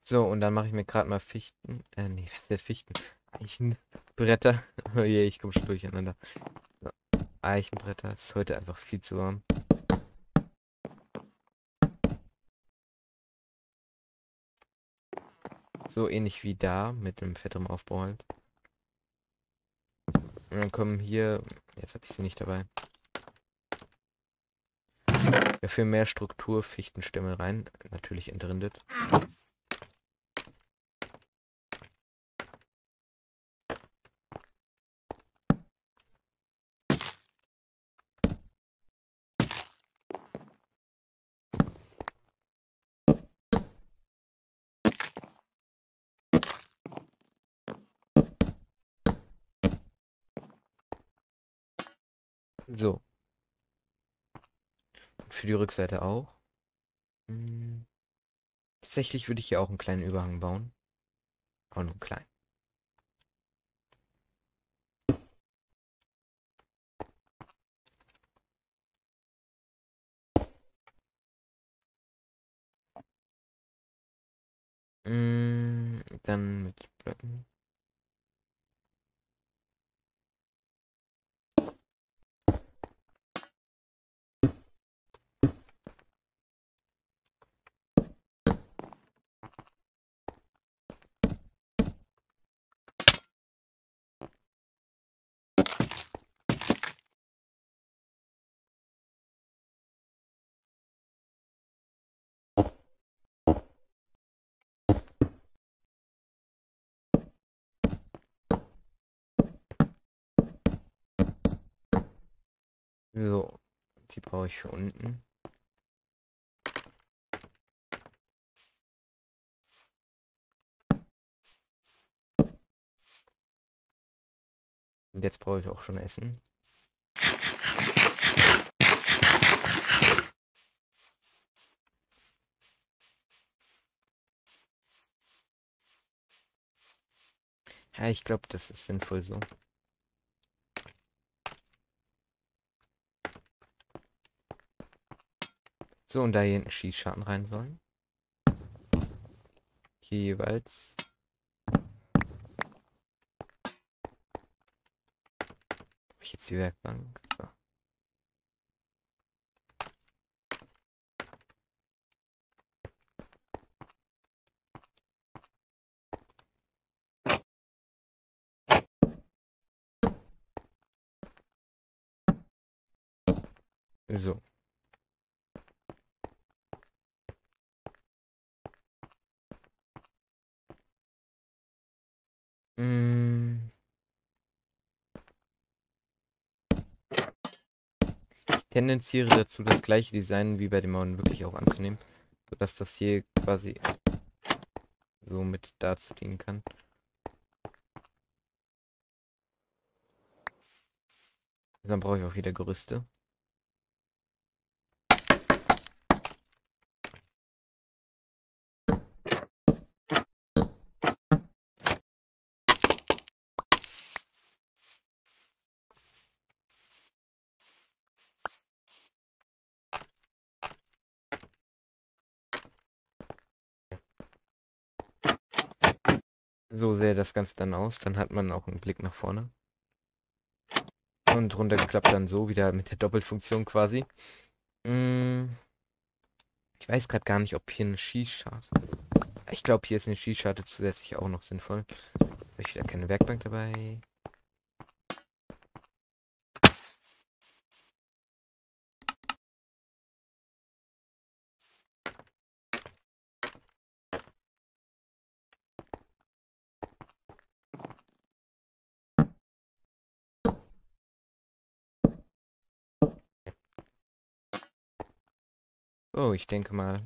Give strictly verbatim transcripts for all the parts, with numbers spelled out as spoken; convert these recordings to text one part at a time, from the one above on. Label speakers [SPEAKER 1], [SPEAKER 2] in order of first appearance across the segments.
[SPEAKER 1] So, und dann mache ich mir gerade mal Fichten. Äh, nee, das ist Fichten. Eichenbretter. Oh je, ich komme schon durcheinander. So, Eichenbretter. Ist heute einfach viel zu warm. So ähnlich wie da, mit dem fettem Aufbau halt. Und dann kommen hier. Jetzt habe ich sie nicht dabei. Dafür mehr Struktur, Fichtenstämme rein. Natürlich entrindet. So. Und für die Rückseite auch. Hm. Tatsächlich würde ich hier auch einen kleinen Überhang bauen. Aber nur klein. Mm, dann mit Blöcken. So. Die brauche ich für unten. Und jetzt brauche ich auch schon Essen. Ja, ich glaube, das ist sinnvoll so. So, und da hier hinten Schießscharten rein sollen. Hier jeweils. Habe ich jetzt die Werkbank? So. So. Mm, ich tendenziere dazu, das gleiche Design wie bei den Mauern wirklich auch anzunehmen. Sodass das hier quasi so mit dazu dienen kann. Dann brauche ich auch wieder Gerüste. So sähe das Ganze dann aus. Dann hat man auch einen Blick nach vorne. Und runtergeklappt dann so, wieder mit der Doppelfunktion quasi. Mm, ich weiß gerade gar nicht, ob hier eine Schießscharte. Ich glaube, hier ist eine Schießscharte zusätzlich auch noch sinnvoll. Jetzt habe ich wieder keine Werkbank dabei. Oh, ich denke mal,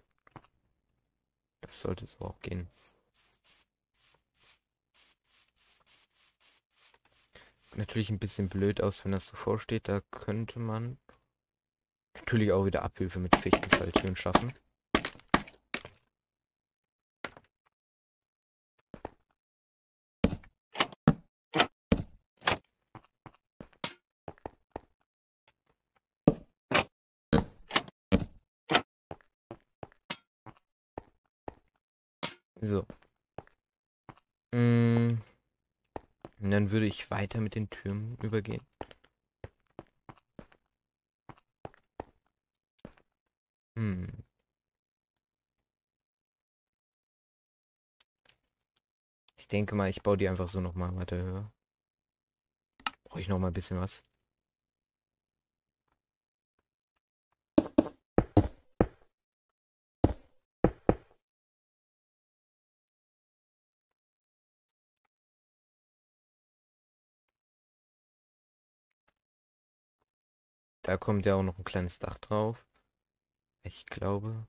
[SPEAKER 1] das sollte so auch gehen. Natürlich ein bisschen blöd aus, wenn das so vorsteht. Da könnte man natürlich auch wieder Abhilfe mit Fichtenfalltüren schaffen. So. Mm, und dann würde ich weiter mit den Türmen übergehen. Hm. Ich denke mal, ich baue die einfach so nochmal weiter höher. Brauche ich nochmal ein bisschen was. Da kommt ja auch noch ein kleines Dach drauf. Ich glaube.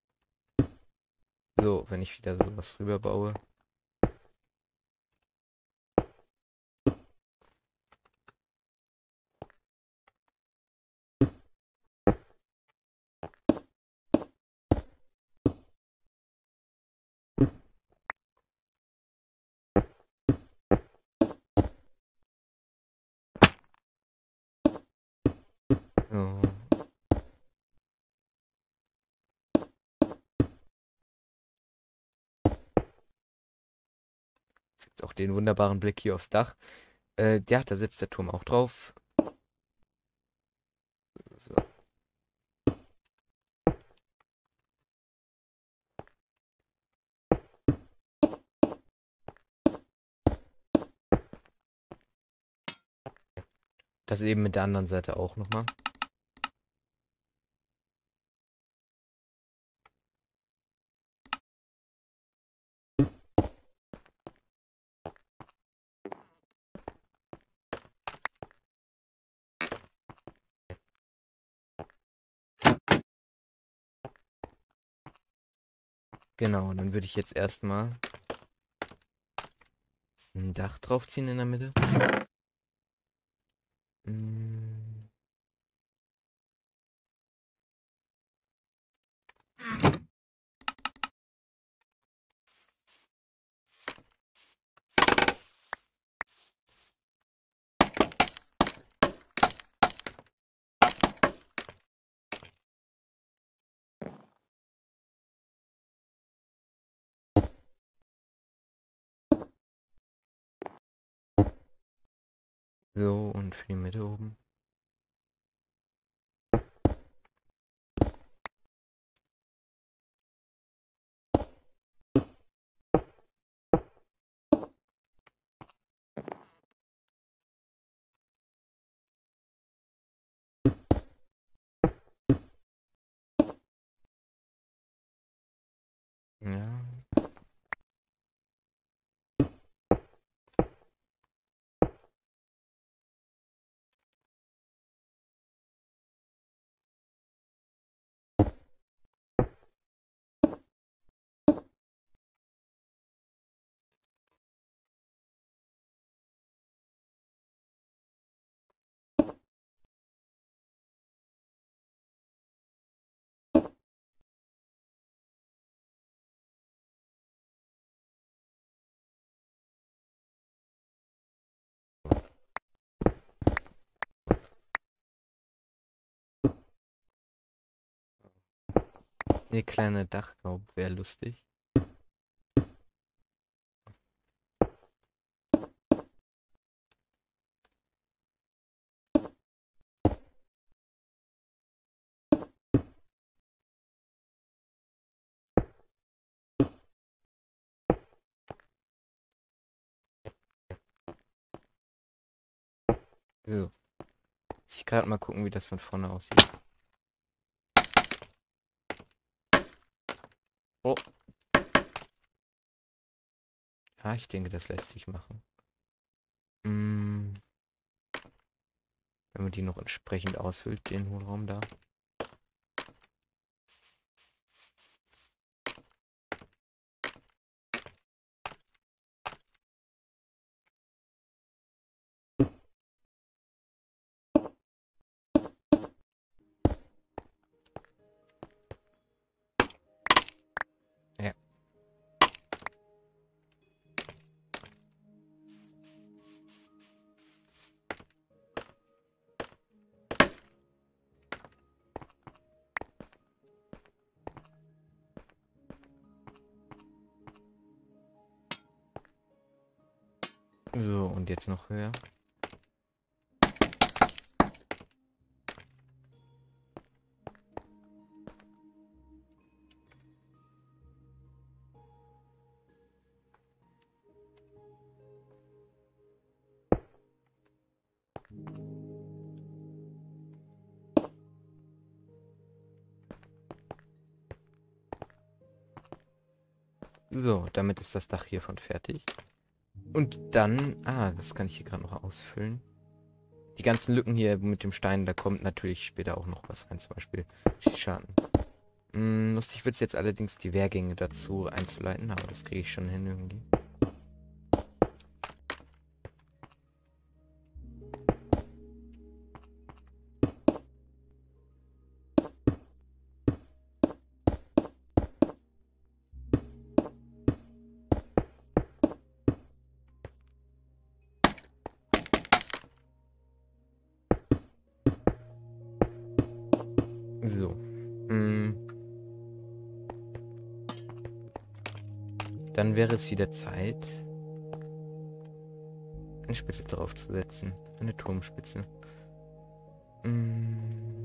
[SPEAKER 1] So, wenn ich wieder sowas rüber baue. So. Jetzt gibt's auch den wunderbaren Blick hier aufs Dach. Äh, ja, da sitzt der Turm auch drauf. So. Das eben mit der anderen Seite auch nochmal. Genau, und dann würde ich jetzt erstmal ein Dach draufziehen in der Mitte. Mm, So, und für die Mitte oben. Ja. Eine kleine Dachgaube wäre lustig. So. Muss ich gerade mal gucken, wie das von vorne aussieht. Oh. Ja, ich denke, das lässt sich machen. Mm, wenn man die noch entsprechend aushöhlt, den Hohlraum da. Ja. und jetzt noch höher. So, damit ist das Dach hiervon fertig. Und dann, ah, das kann ich hier gerade noch ausfüllen. Die ganzen Lücken hier mit dem Stein, da kommt natürlich später auch noch was rein, zum Beispiel Schießscharten. Hm, lustig wird es jetzt allerdings, die Wehrgänge dazu einzuleiten, aber das kriege ich schon hin irgendwie. So. Hm. Dann wäre es wieder Zeit, eine Spitze drauf zu setzen. Eine Turmspitze. Hm.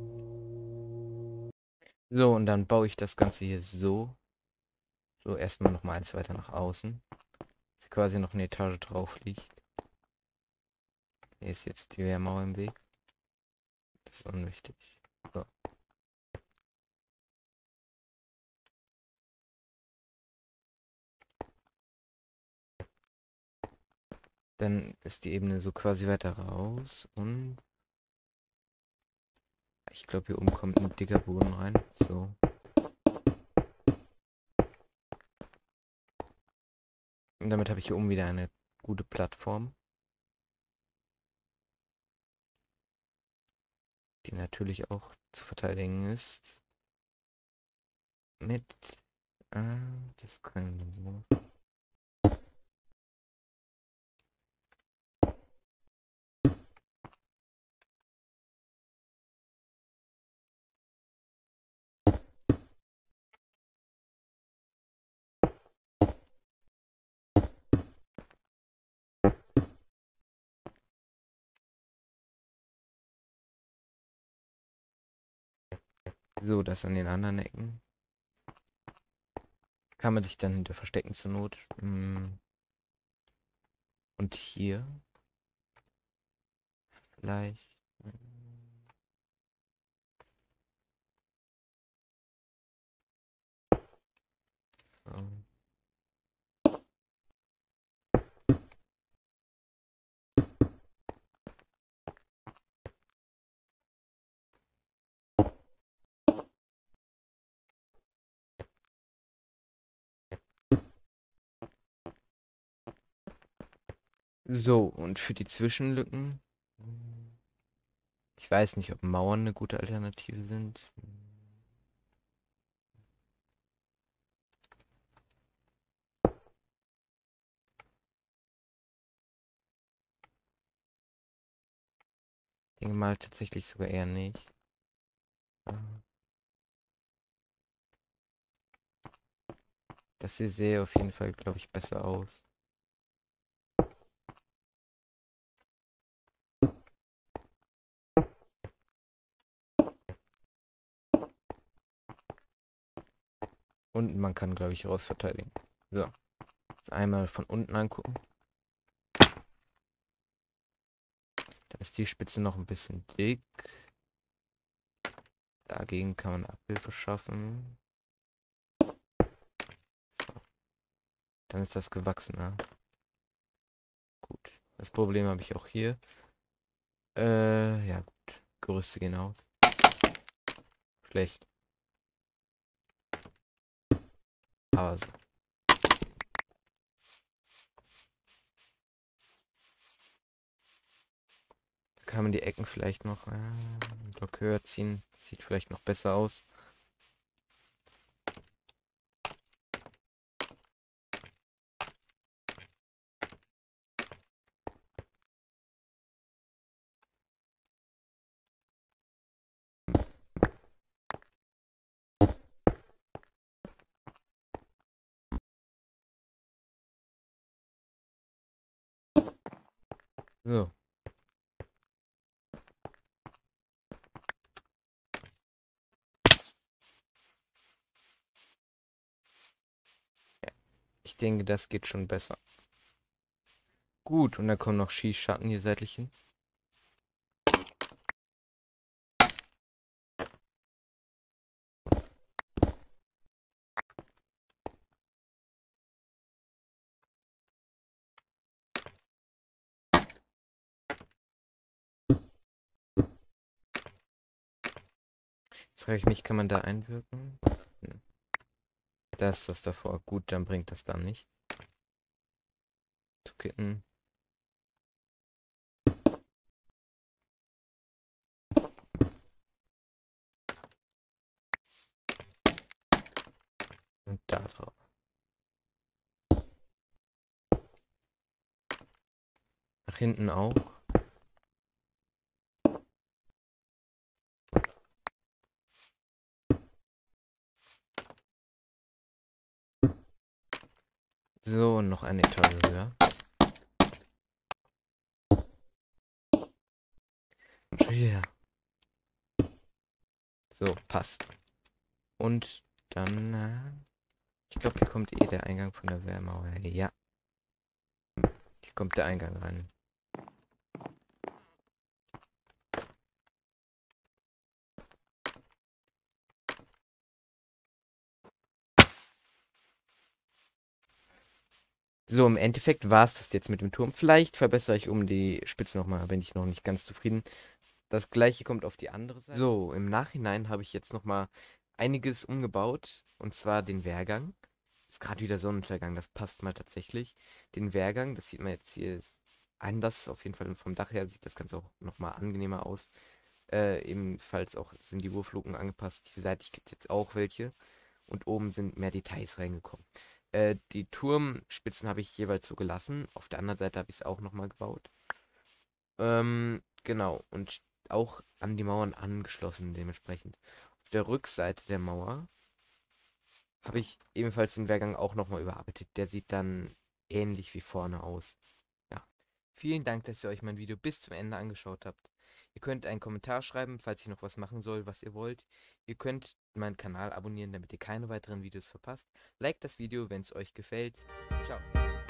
[SPEAKER 1] So, und dann baue ich das Ganze hier so. So, erstmal nochmal eins weiter nach außen. Dass quasi noch eine Etage drauf liegt. Hier ist jetzt die Wehrmauer im Weg. Das ist unwichtig. So. Dann ist die Ebene so quasi weiter raus und ich glaube hier oben kommt ein dicker Boden rein. So. Und damit habe ich hier oben wieder eine gute Plattform. Die natürlich auch zu verteidigen ist. Mit. Äh, das kann so. So, das an den anderen Ecken. Kann man sich dann hinter verstecken zur Not. Mm. Und hier. Vielleicht. So. So, und für die Zwischenlücken. Ich weiß nicht, ob Mauern eine gute Alternative sind. Ich denke mal tatsächlich sogar eher nicht. Das hier sähe auf jeden Fall, glaube ich, besser aus. Und man kann, glaube ich, rausverteidigen. So. Jetzt einmal von unten angucken. Da ist die Spitze noch ein bisschen dick. Dagegen kann man Abhilfe schaffen. So. Dann ist das gewachsener. Gut. Das Problem habe ich auch hier. Äh, ja gut. Gerüste gehen aus. Schlecht. Aber so. Da kann man die Ecken vielleicht noch äh, einen Block höher ziehen. Sieht vielleicht noch besser aus. So. Ich denke, das geht schon besser. Gut, und dann kommen noch Schießscharten hier seitlich hin. Jetzt frage ich mich, kann man da einwirken? Hm. Da ist das davor. Gut, dann bringt das da nichts. Zu kitten. Und da drauf. Nach hinten auch. So, noch eine Etage höher. Schon wieder. So, passt. Und dann, äh, ich glaube, hier kommt eh der Eingang von der Wehrmauer. Ja, hier kommt der Eingang rein. So, im Endeffekt war es das jetzt mit dem Turm. Vielleicht verbessere ich um die Spitze nochmal, bin ich noch nicht ganz zufrieden. Das gleiche kommt auf die andere Seite. So, im Nachhinein habe ich jetzt nochmal einiges umgebaut. Und zwar den Wehrgang. Ist gerade wieder Sonnenuntergang, das passt mal tatsächlich. Den Wehrgang, das sieht man jetzt hier ist anders. Auf jeden Fall und vom Dach her sieht das Ganze auch nochmal angenehmer aus. Äh, ebenfalls auch sind die Wurfluken angepasst. Diese Seite gibt es jetzt auch welche. Und oben sind mehr Details reingekommen. Äh, die Turmspitzen habe ich jeweils so gelassen. Auf der anderen Seite habe ich es auch nochmal gebaut. Ähm, genau. Und auch an die Mauern angeschlossen dementsprechend. Auf der Rückseite der Mauer habe ich ebenfalls den Wehrgang auch nochmal überarbeitet. Der sieht dann ähnlich wie vorne aus. Ja. Vielen Dank, dass ihr euch mein Video bis zum Ende angeschaut habt. Ihr könnt einen Kommentar schreiben, falls ich noch was machen soll, was ihr wollt. Ihr könnt meinen Kanal abonnieren, damit ihr keine weiteren Videos verpasst. Liked das Video, wenn es euch gefällt. Ciao.